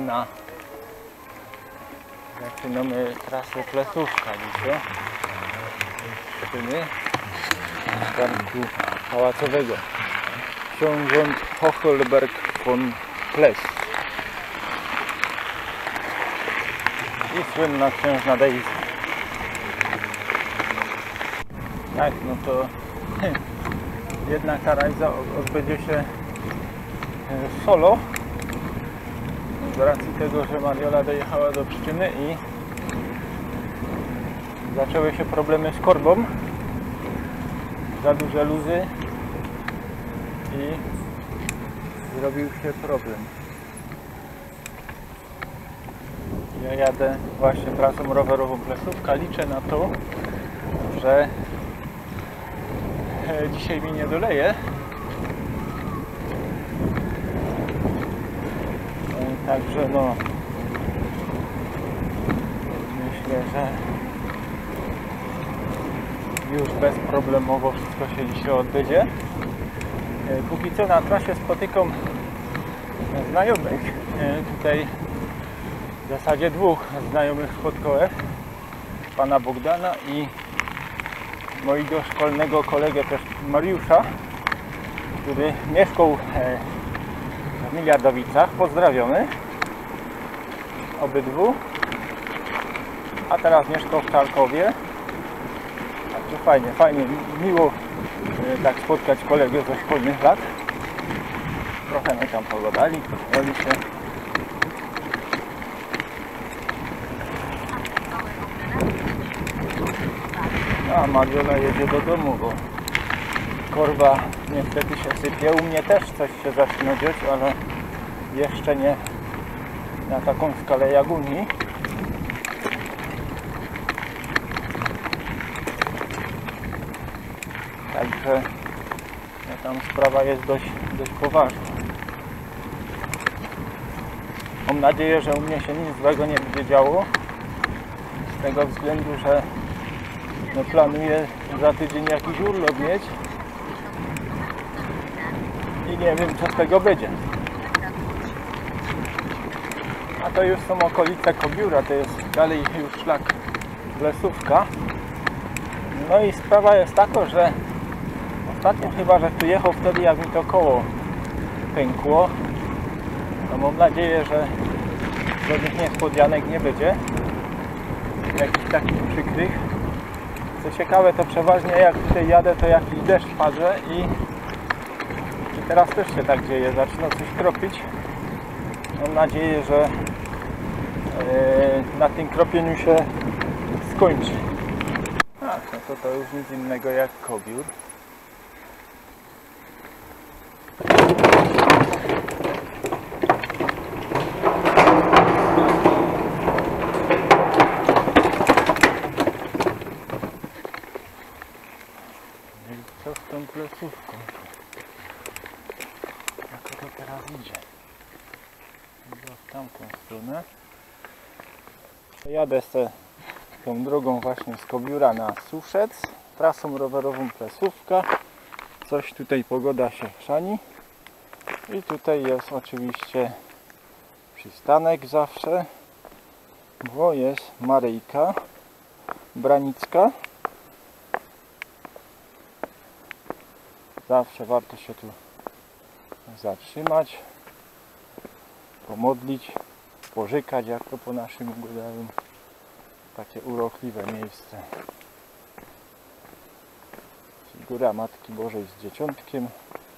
zaczynamy trasę Plesówka dzisiaj. Czyny Parku Pałacowego. Książąt Hochelberg von Ples. I słynna księżna Daisy. Tak, no to jedna rajza odbędzie się solo z racji tego, że Mariola dojechała do Pszczyny i zaczęły się problemy z korbą, za duże luzy i zrobił się problem. Ja jadę właśnie trasą rowerową Plesówka, liczę na to, że dzisiaj mi nie doleje. Także no myślę, że już bezproblemowo wszystko się dzisiaj odbędzie. Póki co na trasie spotykam znajomych. Tutaj w zasadzie dwóch znajomych spotkałem. Pana Bogdana i mojego szkolnego kolegę też Mariusza, który mieszkał w Miliardowicach. Pozdrawiamy obydwu. A teraz mieszkał w Czarkowie. Także fajnie, miło tak spotkać kolegę ze szkolnych lat. Trochę my tam pogadali, pośmiali się. A Mariola jedzie do domu, bo korba niestety się sypie. U mnie też coś się zaczyna dziać, ale jeszcze nie na taką skalę jak u niej. Także tam sprawa jest dość poważna. Mam nadzieję, że u mnie się nic złego nie będzie działo. Z tego względu, że no planuję za tydzień jakiś urlop mieć i nie wiem, co z tego będzie. A to już są okolice Kobióra, to jest dalej już szlak Plesówka. No i sprawa jest taka, że ostatnio chyba, że tu jechał wtedy, jak mi to koło pękło. No mam nadzieję, że żadnych niespodzianek nie będzie, jakichś takich przykrych. Co ciekawe, to przeważnie jak tutaj jadę, to jakiś deszcz padże i teraz też się tak dzieje, zaczyna coś kropić. Mam nadzieję, że na tym kropieniu się skończy. Tak, no to już nic innego jak Kobiór. Co z tą Plesówką? Jak to teraz idzie? Idę w tamtą stronę. Jadę sobie tą drogą właśnie z Kobióra na Suszec, trasą rowerową Plesówka. Coś tutaj pogoda się chrzani. I tutaj jest oczywiście przystanek zawsze, bo jest Maryjka Branicka. Zawsze warto się tu zatrzymać, pomodlić, pożykać, jak to po naszym gadają. Takie urokliwe miejsce. Góra Matki Bożej z Dzieciątkiem.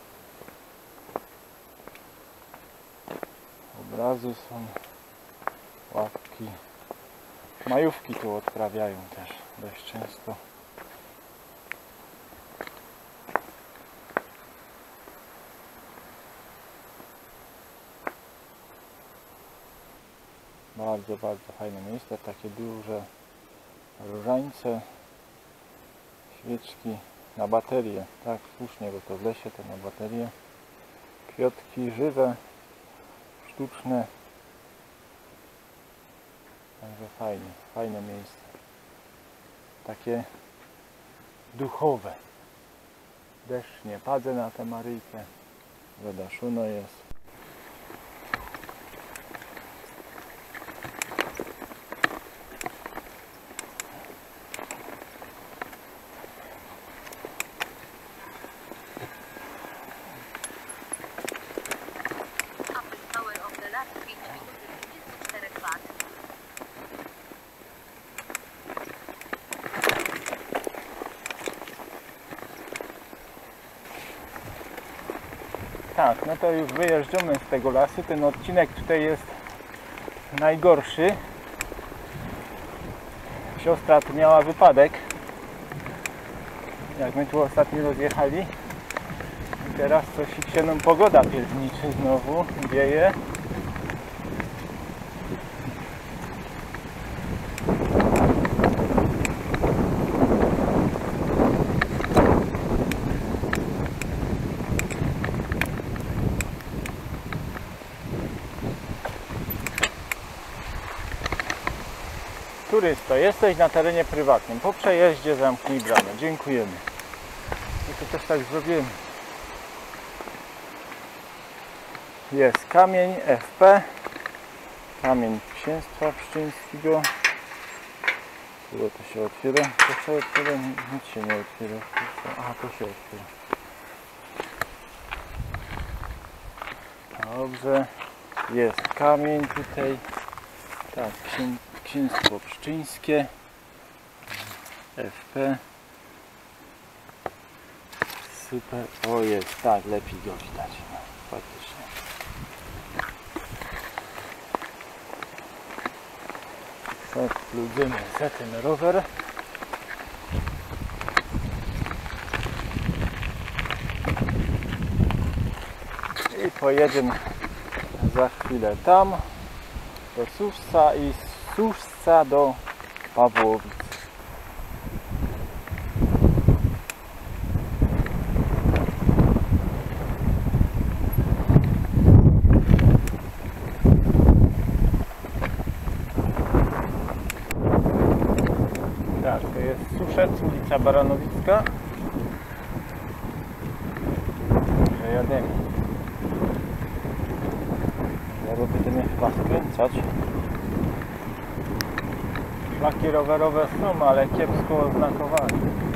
Obrazy są, ławki. Majówki tu odprawiają też dość często. Bardzo fajne miejsce, takie duże różańce, świeczki na baterię, tak słusznie, bo to w lesie to na baterię, kwiatki żywe, sztuczne, także fajne miejsce, takie duchowe. Deszcz nie padze na tę Maryjkę, woda szuno jest. Tak, no to już wyjeżdżamy z tego lasu. Ten odcinek tutaj jest najgorszy. Siostra tu miała wypadek, jak my tu ostatnio rozjechali. I teraz coś się nam pogoda pierniczy znowu dzieje. Turysto, jesteś na terenie prywatnym. Po przejeździe zamknij bramę. Dziękujemy. I to też tak zrobimy. Jest kamień FP. Kamień Księstwa Pszczyńskiego. Było to się otwiera. To się otwiera. Nic się nie otwiera. Aha, to się otwiera. Dobrze. Jest kamień tutaj. Tak, Księstwo Pszczyńskie FP. Super. O, jest, tak, lepiej go widać. No, faktycznie. Tak, lubimy za ten rower. I pojedziemy za chwilę tam do Suszca i z Suszca do Pawłowic. Tak, to jest Suszec, ulica Baranowicka. Że jademy. Zaraz będziemy chyba skręcać. Szlaki rowerowe są, ale kiepsko oznakowane.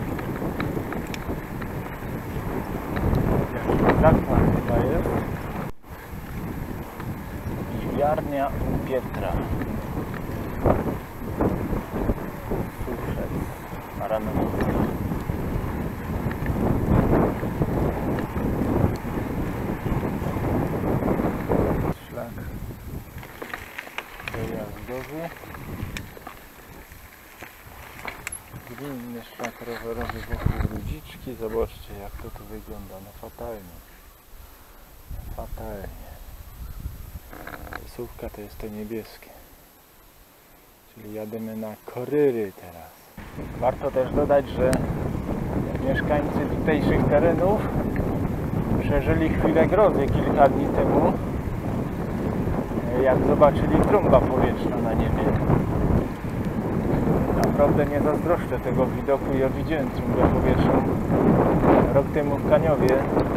Jakiś zakład chyba jest. Piwiarnia u Pietra. Suszec, Baranowicka. Szlak dojazdowy. Gminny szlak rowerowy wokół Rudziczki. Zobaczcie, jak to tu wygląda. No fatalnie. Fatalnie. Rysówka to jest to niebieskie. Czyli jademy na Koryry teraz. Warto też dodać, że mieszkańcy tutejszych terenów przeżyli chwilę grozy kilka dni temu, jak zobaczyli trąba powietrzna na niebie. Naprawdę nie zazdroszczę tego widoku. Ja widziałem trąbę powietrzną rok temu w Kaniowie.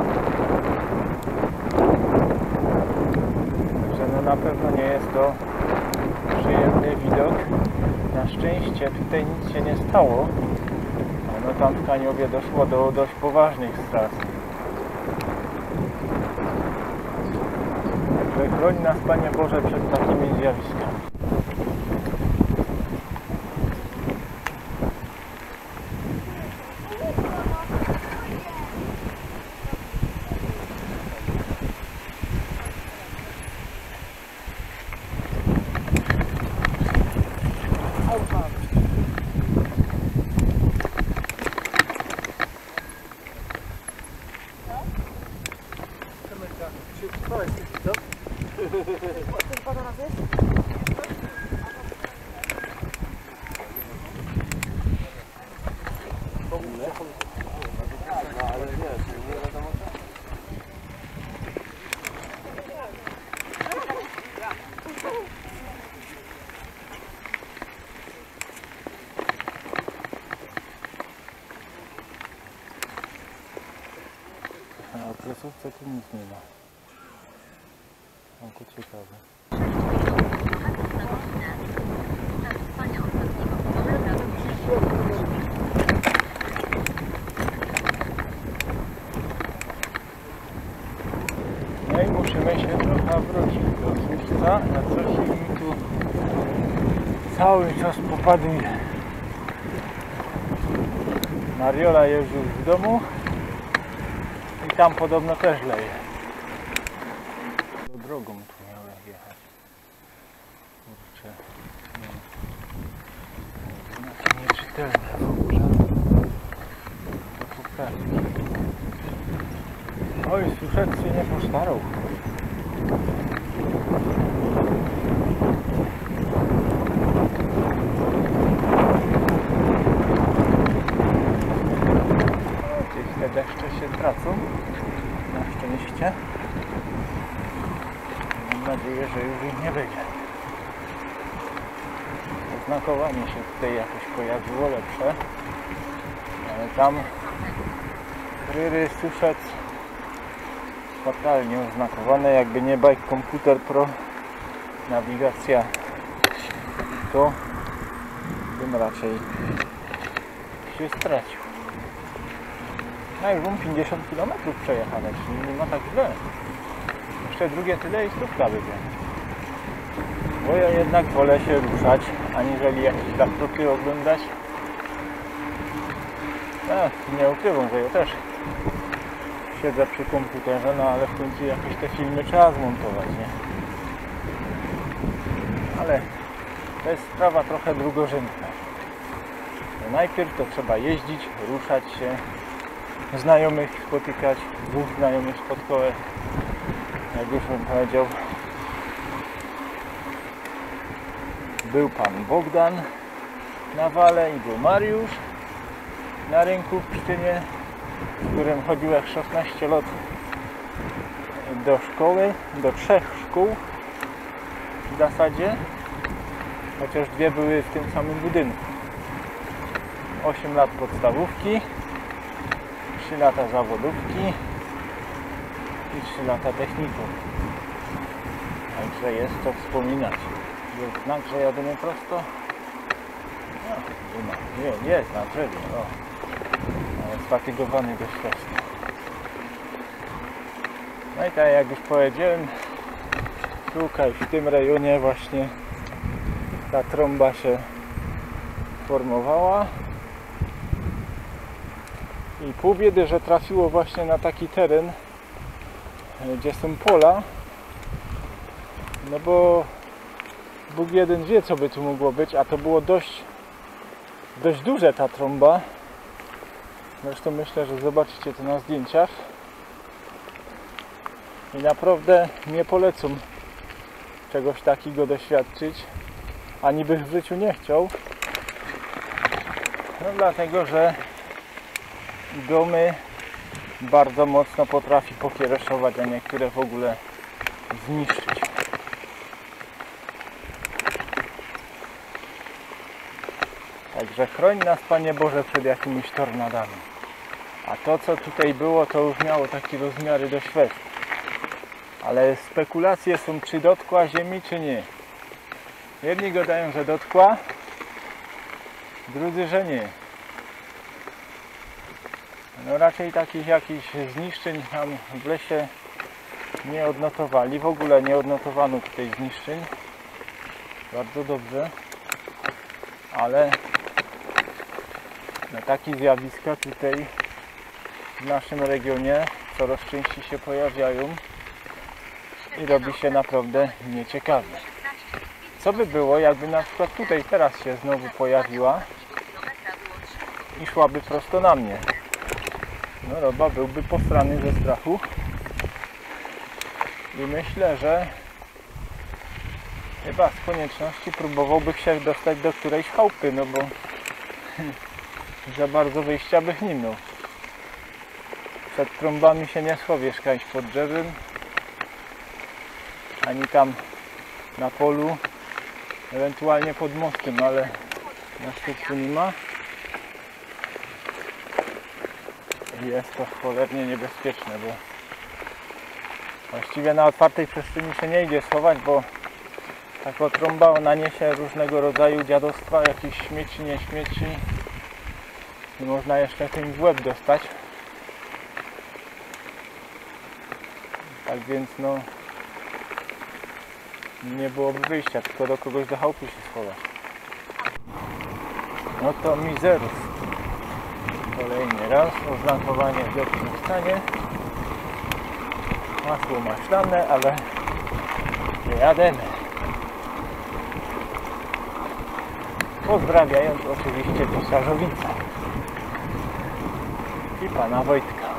Także no na pewno nie jest to przyjemny widok. Na szczęście tutaj nic się nie stało. No tam w Kaniowie doszło do dość poważnych strat. Także chroń nas, Panie Boże, przed takimi zjawiskami. A presówce tu nic nie ma. No to ciekawe. No i musimy się trochę wrócić do Suszca, na coś mi tu cały czas popaduje. Mariola jest już w domu i tam podobno też leje. tylne w ogóle. Do poprawki. Oj, Suszec się nie postarał. Gdzieś te deszcze się tracą. Na szczęście. Mam nadzieję, że już ich nie będzie. Oznakowanie się tutaj jakoś pojawiło lepsze. Ale tam Ryry, Suszec fatalnie oznakowane, jakby nie Bike Computer Pro nawigacja, to bym raczej się stracił. No już mam 50 km przejechane, czyli nie ma tak źle. Jeszcze drugie tyle i stówka będzie. Bo ja jednak wolę się ruszać, aniżeli jakieś laptopy oglądać. Nie ukrywam, że ja też siedzę przy komputerze, no ale w końcu jakieś te filmy trzeba zmontować, nie? Ale to jest sprawa trochę drugorzędna. No najpierw to trzeba jeździć, ruszać się, znajomych spotykać, dwóch znajomych spotkałem, jak już bym powiedział. Był pan Bogdan na wale i był Mariusz na rynku w Pszczynie, z którym chodziłem 16 lat do szkoły, do 3 szkół w zasadzie, chociaż 2 były w tym samym budynku. 8 lat podstawówki, 3 lata zawodówki i 3 lata technikum. Także jest co wspominać. Jest znak, że jadymy prosto. No, jest na drzewie. O. Ale sfatygowany dość wcześnie. No i tak jak już powiedziałem, tutaj w tym rejonie właśnie ta trąba się formowała. I pół biedy, że trafiło właśnie na taki teren, gdzie są pola. No bo Bóg jeden wie, co by tu mogło być, a to było dość duże ta trąba. Zresztą myślę, że zobaczycie to na zdjęciach. I naprawdę nie polecam czegoś takiego doświadczyć, ani bych w życiu nie chciał. No dlatego, że domy bardzo mocno potrafi pokiereszować, a niektóre w ogóle zniszczyć. Także chroń nas, Panie Boże, przed jakimiś tornadami. A to, co tutaj było, to już miało takie rozmiary dość westchnione. Ale spekulacje są, czy dotkła ziemi, czy nie. Jedni gadają, że dotkła, drudzy, że nie. No raczej takich jakichś zniszczeń tam w lesie nie odnotowali. W ogóle nie odnotowano tutaj zniszczeń. Bardzo dobrze. Ale takie zjawiska tutaj w naszym regionie coraz częściej się pojawiają i robi się naprawdę nieciekawie. Co by było, jakby na przykład tutaj teraz się znowu pojawiła i szłaby prosto na mnie? No Roba byłby posrany ze strachu i myślę, że chyba z konieczności próbowałby się dostać do którejś chałupy, no bo za bardzo wyjścia bych nie miał. Przed trąbami się nie schowiesz kaś pod drzewem, ani tam na polu, ewentualnie pod mostem, ale na szczęście nie ma. Jest to cholernie niebezpieczne, bo właściwie na otwartej przestrzeni się nie idzie schować, bo taka trąba, ona niesie różnego rodzaju dziadostwa, jakieś śmieci, nie śmieci i można jeszcze tym w łeb dostać. Tak więc no nie byłoby wyjścia, tylko do kogoś do chałupy się schować. No to mizerus. Kolejny raz oznakowanie w lepszym stanie. Masło maślane, ale jademy. Pozdrawiając oczywiście Pisarzowice i pana Wojtka.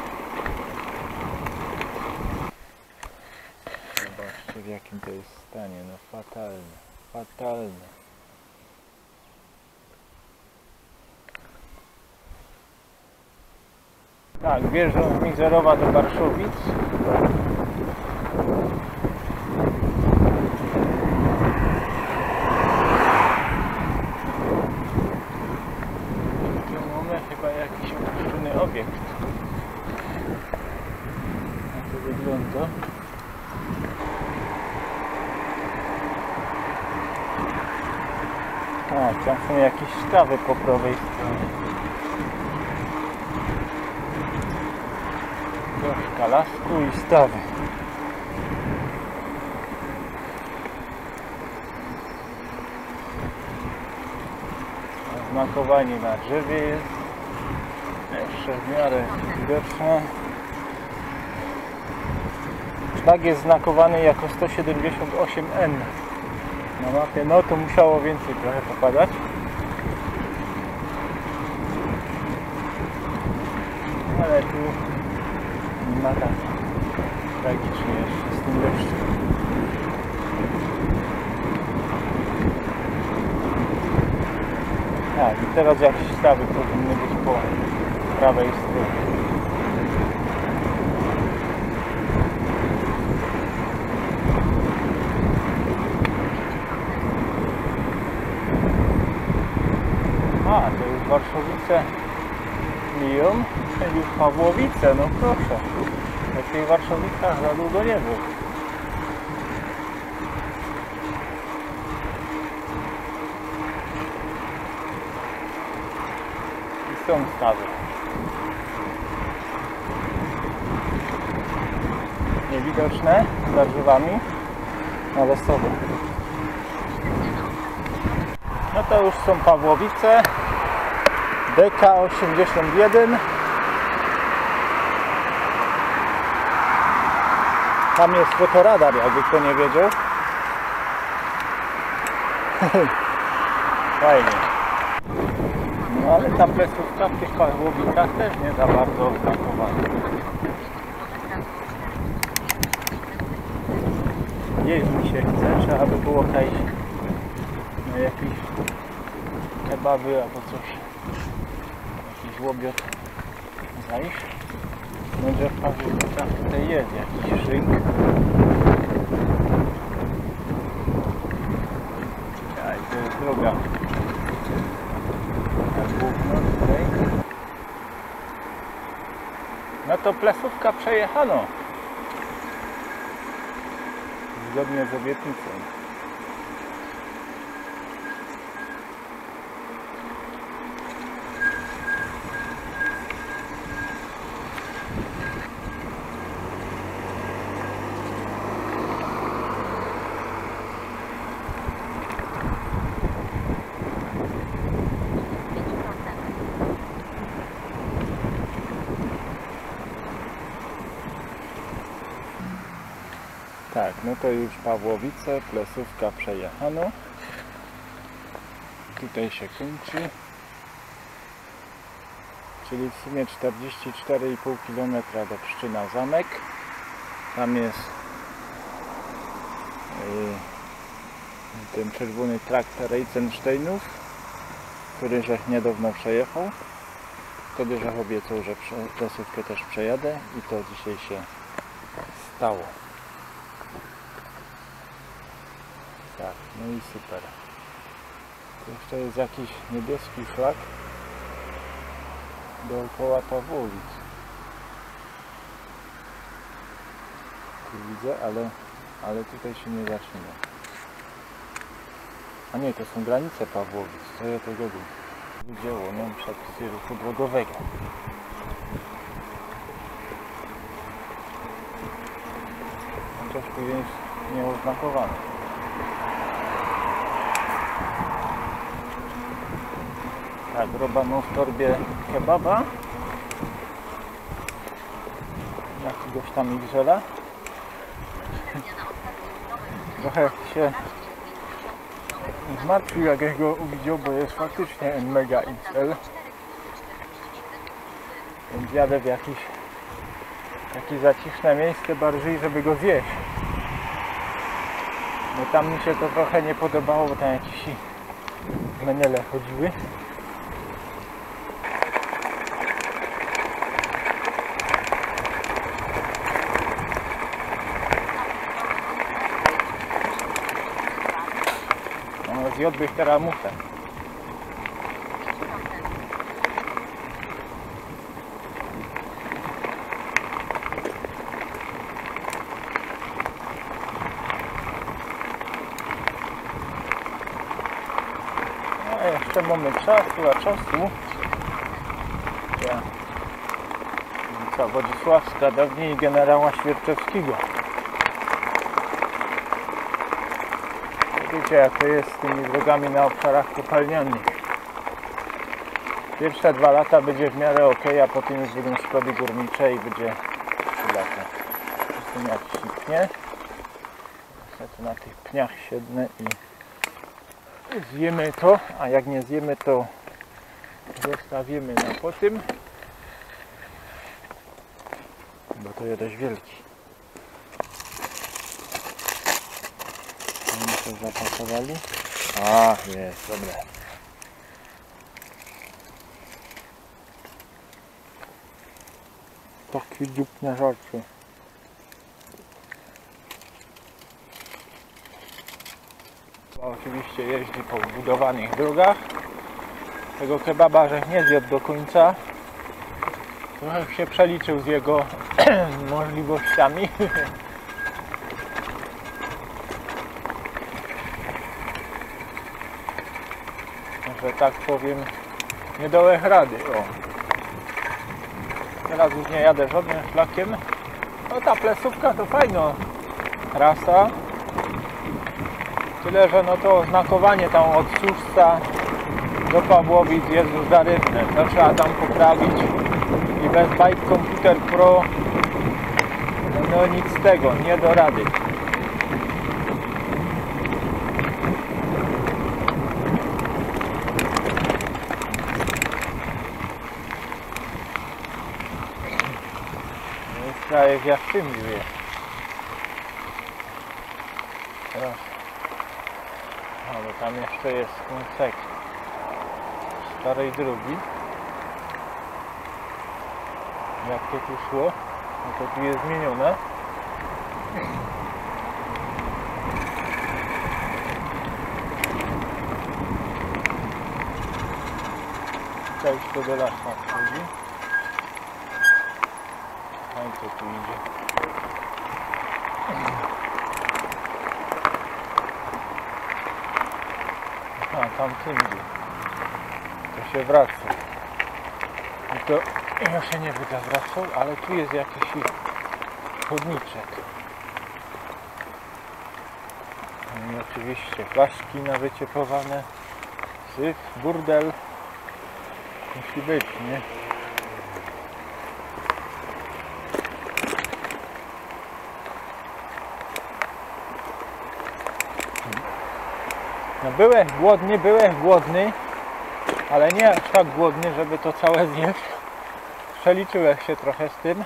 Zobaczcie, w jakim to jest stanie, no fatalne, fatalne. Tak, wjeżdżam z Mizerowa do Warszowic. Tu mamy chyba jakiś opuszczony obiekt. Jak to wygląda? A, tam są jakieś stawy po prawej stronie. Troszkę lasku i stawy. Oznakowanie na drzewie jest. Jeszcze w miarę widoczne. Szlak jest znakowany jako 178N na mapie. No to musiało więcej trochę popadać. Ale tu nie ma tak tragicznie jeszcze z tym deszczem. Tak, i teraz jakieś stawy powinny być po prawej stronie. A, to już Warszowice miją, czyli już Pawłowice, no proszę. W tych Warszawicach za długo nie było. I są stawy. Niewidoczne za drzewami, ale są. No to już są Pawłowice. DK81. Tam jest fotoradar, jakby kto nie wiedział. Fajnie. No ale ta presówka w tych Pawłowicach też nie za bardzo oznakowana. Jeść mi się chce, trzeba by było przejść na jakieś kebaby albo coś. Jakiś łobiot zajść. Będzie w Pawłowicach tutaj jest jakiś szyk. A i to jest droga. Główna tutaj. No to Plesówka przejechano. Zgodnie z obietnicą. Tak, no to już Pawłowice, Plesówka przejechano. Tutaj się kończy. Czyli w sumie 44,5 km do Pszczyna Zamek. Tam jest ten czerwony traktor Eisensteinów, który żech niedawno przejechał. Wtedy żech obiecał, że Plesówkę też przejadę i to dzisiaj się stało. Tak, no i super. Tu jeszcze jest jakiś niebieski szlak dookoła Pawłowic. Tu widzę, ale tutaj się nie zaczyna. A nie, to są granice Pawłowic, co ja tego wiem. Wydziało, no przepisy ruchu drogowego. Chociaż tu jest nieoznakowane. Tak, roba mam w torbie kebaba. Jakiegoś tam igrzela. Trochę się zmartwił, jak go uwidział, bo jest faktycznie mega XL. Więc jadę w jakieś zaciszne miejsce bardziej, żeby go zjeść. Bo tam mi się to trochę nie podobało, bo tam jakieś menele chodziły. No, zjadłbyś teraz muchę. Jeszcze mamy czasu, ja. Ulica Wodzisławska, dawniej generała Świerczewskiego. Wiecie, jak to jest z tymi drogami na obszarach kopalnianych. Pierwsze 2 lata będzie w miarę ok, a potem już będą szkody górnicze i będzie 3 lata. Jestem jak siknie. Niestety na tych pniach siednę i zjemy to, a jak nie zjemy, to zostawimy na potem, bo to jest dość wielki. Oni to zapakowali. A, jest, dobre. Taki dziupne rzeczy. Oczywiście jeździ po budowanych drogach. Tego kebaba żech nie zjadł do końca. Trochę się przeliczył z jego możliwościami. Że tak powiem, nie dołech rady. O. Teraz już nie jadę żadnym szlakiem. No ta Plesówka to fajna trasa. Tyle, że no to oznakowanie tam od Służca do Pawłowic jest już zarywne. To trzeba tam poprawić i bez Bike Computer Pro no nic z tego, nie do rady. Jest prawie w Jastrzębiu jest. Teraz. Ale tam jeszcze jest kąsek starej drogi. Jak to tu szło? No to tu jest zmienione. Przejście do lasu wchodzi. No i co tu idzie? A tamtędy to się wraca. I to ja się nie będę wracał, ale tu jest jakiś chodniczek. I oczywiście flaszki nawycieplowane, syf, burdel. Musi być, nie? No byłem głodny, ale nie aż tak głodny, żeby to całe zjeść. Przeliczyłem się trochę z tym.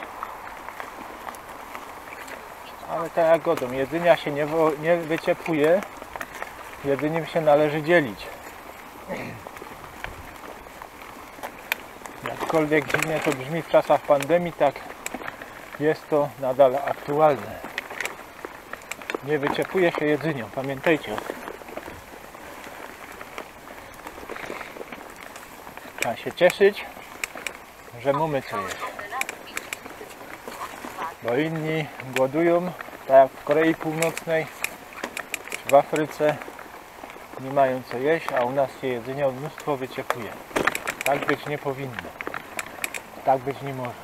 Ale tak jak godą, jedzenia się nie wyciepuje, jedzeniem się należy dzielić. Jakkolwiek dziwnie to brzmi w czasach pandemii, tak jest to nadal aktualne. Nie wyciepuje się jedzeniom, pamiętajcie. Trzeba się cieszyć, że mamy co jeść. Bo inni głodują, tak jak w Korei Północnej czy w Afryce, nie mają co jeść, a u nas się jedzenie mnóstwo wyciepuje. Tak być nie powinno. Tak być nie może.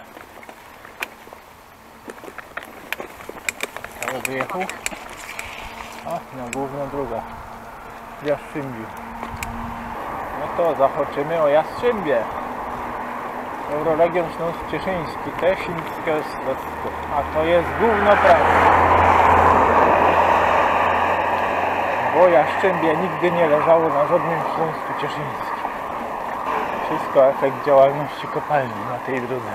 Ale wyjechał. A, na główną drogę. W Jastrzębiu. No to zahaczymy o Jastrzębie. Euroregion Śląsk-Cieszyński, Tesińskie Słecko. A to jest gówno prawo. bo Jastrzębie nigdy nie leżało na żadnym Śląsku Cieszyńskim. Wszystko efekt działalności kopalni na tej drodze.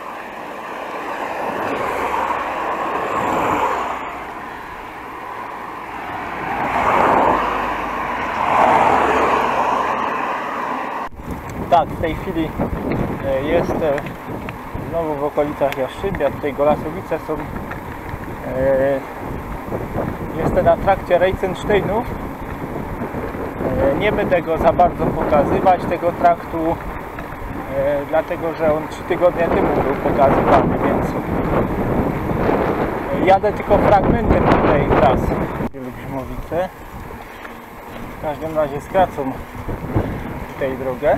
Tak, w tej chwili jestem znowu w okolicach Jastrzębia. Tutaj Golasowice są. Jestem na trakcie Reitzensteinów. Nie będę go za bardzo pokazywać, tego traktu, dlatego że on 3 tygodnie temu był pokazywany, więc jadę tylko fragmentem tej trasy. Lubimowice. W każdym razie skracą tutaj drogę.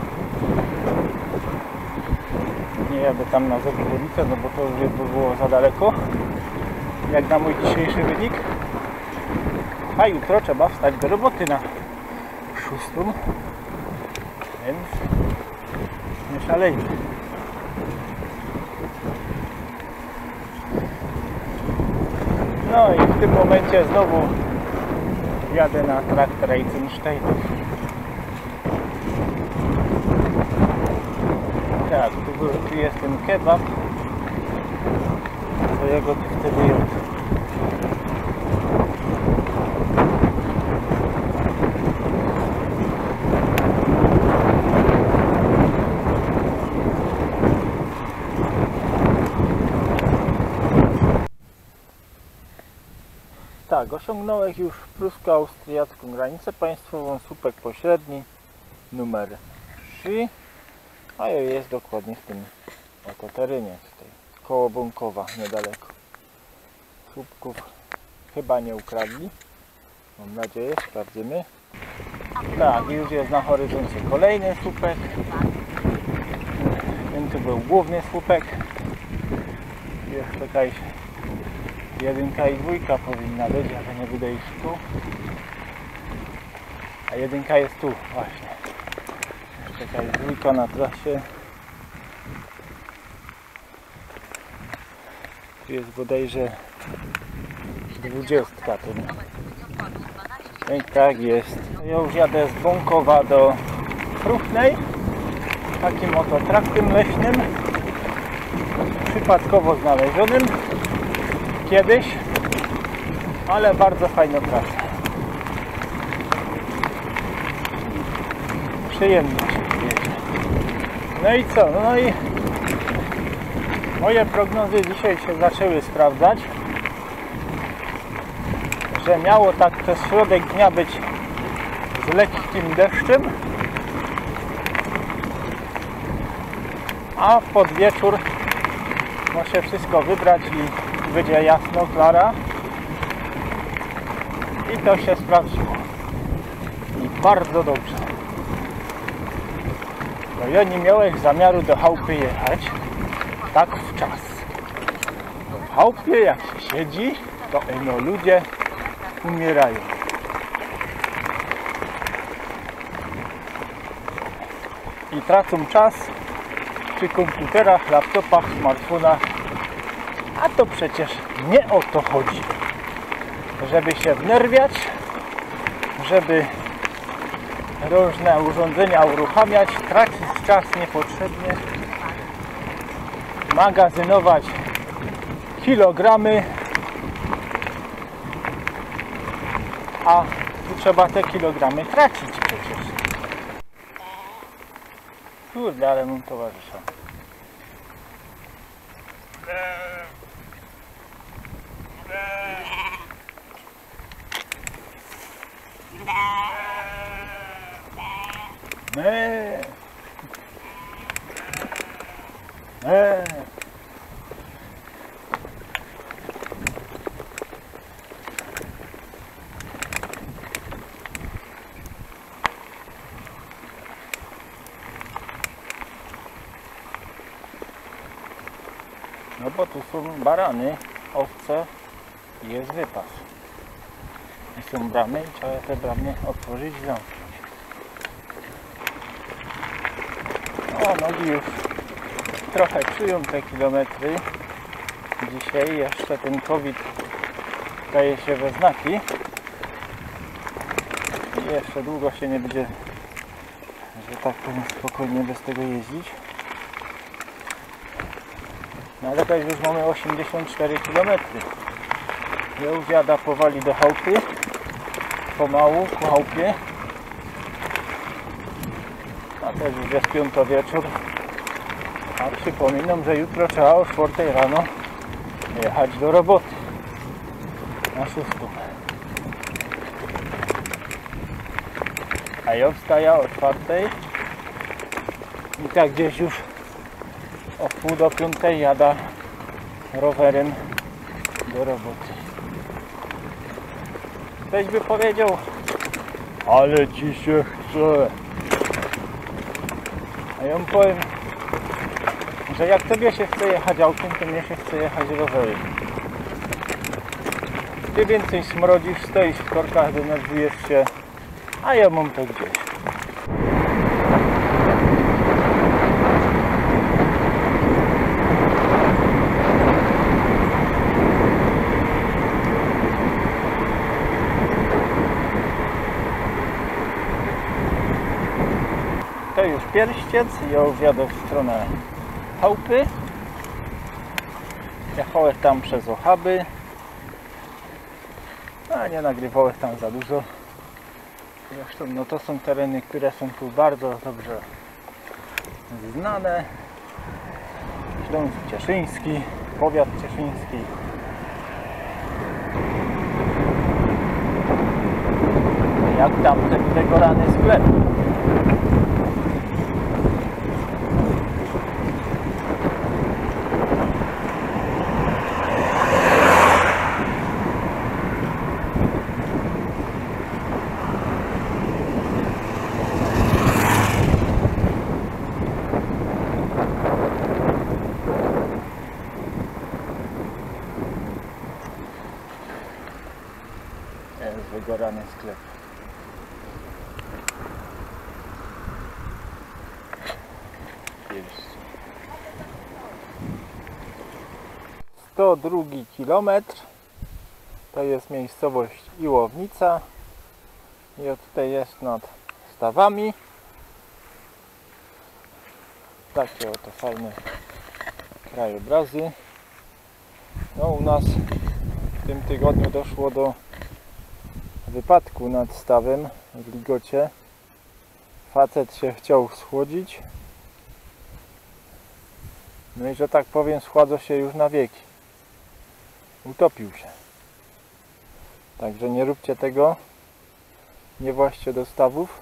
Nie jadę tam na Zobowolicę, no bo to już by było za daleko, jak na mój dzisiejszy wynik. A jutro trzeba wstać do roboty na 6, więc nie szalejmy. No i w tym momencie znowu jadę na trakt Reitzensteinów. Tak, tu jest ten kebab, to ja go tu wtedy jadłem. Tak, osiągnąłem już prusko-austriacką granicę państwową, słupek pośredni numer 3, a ja jest dokładnie w tym oto terenie tutaj, koło Bąkowa niedaleko. Słupków chyba nie ukradli, mam nadzieję, sprawdzimy. Tak, już jest na horyzoncie kolejny słupek. Ten tu był główny słupek. Jest jakaś 1 i 2 powinna być, ale nie będę iść tu. A 1 jest tu właśnie. Jeszcze jakaś 2 na trasie. Tu jest bodajże 20 ten. I tak jest. Ja już jadę z Bąkowa do Kruchnej. Takim oto traktem leśnym. Przypadkowo znalezionym. Kiedyś. Ale bardzo fajna trasa. Przyjemnie się jedzie. No i co? No i moje prognozy dzisiaj się zaczęły sprawdzać, że miało tak przez środek dnia być z lekkim deszczem, a pod wieczór ma się wszystko wybrać i będzie jasno, klara. I to się sprawdziło. I bardzo dobrze. No ja nie miałem zamiaru do chałupy jechać tak w czas. W chałupie jak się siedzi, to no ludzie umierają. I tracą czas przy komputerach, laptopach, smartfonach. A to przecież nie o to chodzi. Żeby się wnerwiać, żeby różne urządzenia uruchamiać, tracić czas niepotrzebnie, magazynować kilogramy, a tu trzeba te kilogramy tracić przecież. Kurde, ale mam towarzysza. No bo tu są barany, owce i jest wypas. I są bramy i trzeba te bramy otworzyć i zamknąć. O, nogi już trochę czują te kilometry. Dzisiaj jeszcze ten COVID daje się we znaki. i jeszcze długo się nie będzie, że tak powiem, spokojnie bez tego jeździć. No ale tutaj już mamy 84 km. Ja już jadę powoli do chałupy, pomału ku chałupie. A też już jest 5 wieczór. A przypominam, że jutro trzeba o 4 rano jechać do roboty. Na 6. A ja wstaję o 4. I tak gdzieś już o 4:30 jadę rowerem do roboty. Ktoś by powiedział, ale ci się chce. A ja mu powiem, że jak tobie się chce jechać autem, to mnie się chce jechać rowerem. Ty więcej smrodzisz, stoisz w korkach, denerwujesz się, a ja mam to gdzieś. To już Pierściec, ja już jadę w stronę chałupy. Jechałem tam przez Ochaby, a nie nagrywałem tam za dużo. Zresztą no to są tereny, które są tu bardzo dobrze znane. Śląsk Cieszyński, powiat cieszyński. Jak tam tego rany sklep. Jest wygorany sklep. Jest. 102 kilometr. To jest miejscowość Iłownica. I tutaj jest nad stawami. Takie oto fajne krajobrazy. No u nas w tym tygodniu doszło do wypadku nad stawem w Ligocie. Facet się chciał schłodzić. No i że tak powiem, schładza się już na wieki. Utopił się. Także nie róbcie tego. Nie właźcie do stawów,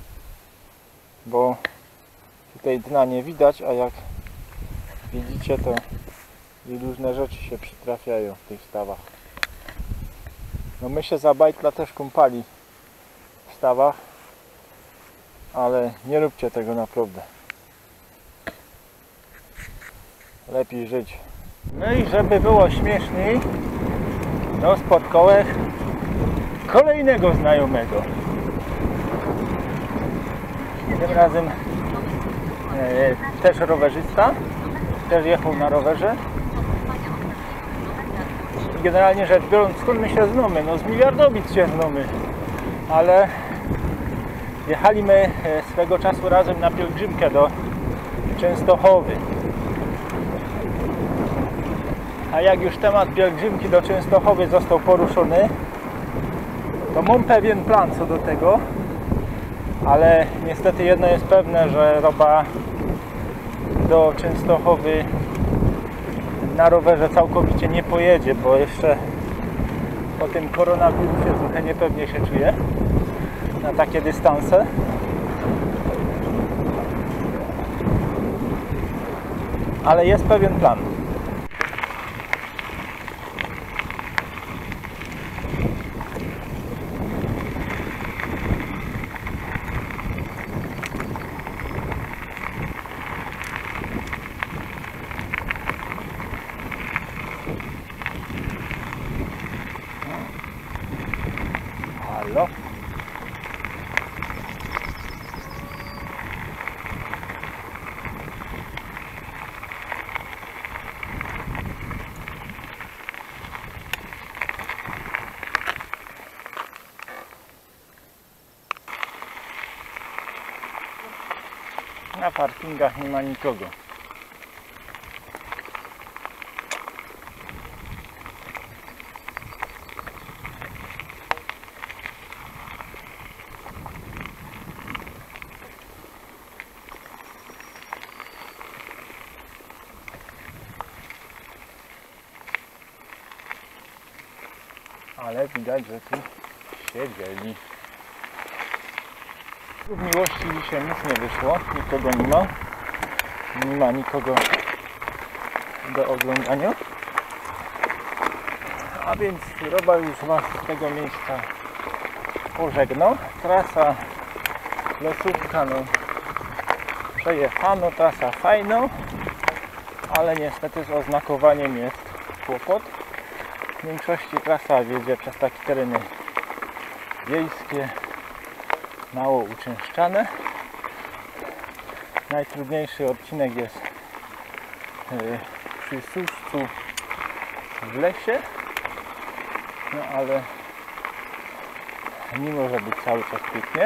bo tutaj dna nie widać, a jak widzicie, to i różne rzeczy się przytrafiają w tych stawach. No my się za bajtla też kąpali w stawach, ale nie róbcie tego naprawdę. Lepiej żyć. No i żeby było śmieszniej, no spotkałem kolejnego znajomego. Tym razem też rowerzysta, też jechał na rowerze. I generalnie rzecz biorąc, skąd my się znamy? No z Miliardowic się znamy, ale jechaliśmy swego czasu razem na pielgrzymkę do Częstochowy. A jak już temat pielgrzymki do Częstochowy został poruszony, to mam pewien plan co do tego, ale niestety jedno jest pewne, że Roba do Częstochowy na rowerze całkowicie nie pojedzie, bo jeszcze po tym koronawirusie trochę niepewnie się czuje na takie dystanse. Ale jest pewien plan. Halo? Na parkingach nie ma nikogo. Ale widać, że tu siedzieli. W miłości dzisiaj nic nie wyszło, nikogo nie ma. Nie ma nikogo do oglądania. A więc Robal już Was z tego miejsca pożegnał. Trasa Lesówka, no przejechano, trasa fajna, ale niestety z oznakowaniem jest kłopot. W większości trasa wiedzie przez takie tereny wiejskie, mało uczęszczane. Najtrudniejszy odcinek jest przy Suszcu w lesie, no ale nie może być cały czas pięknie.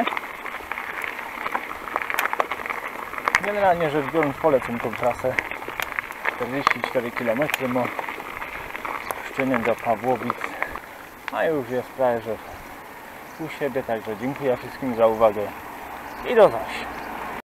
Generalnie rzecz biorąc polecam tą trasę 44 km od Pszczyny do Pawłowic, a już jest prawie że u siebie, także dziękuję wszystkim za uwagę i do zaś.